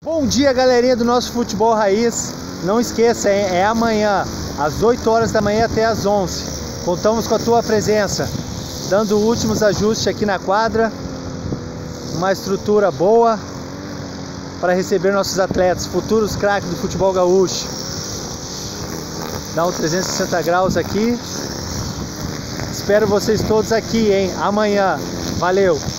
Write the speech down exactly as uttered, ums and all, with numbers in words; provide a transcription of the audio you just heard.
Bom dia, galerinha do nosso Futebol Raiz. Não esqueça, hein? É amanhã, às oito horas da manhã até às onze. Contamos com a tua presença, dando últimos ajustes aqui na quadra. Uma estrutura boa para receber nossos atletas, futuros craques do futebol gaúcho. Dá um trezentos e sessenta graus aqui. Espero vocês todos aqui, hein? Amanhã. Valeu!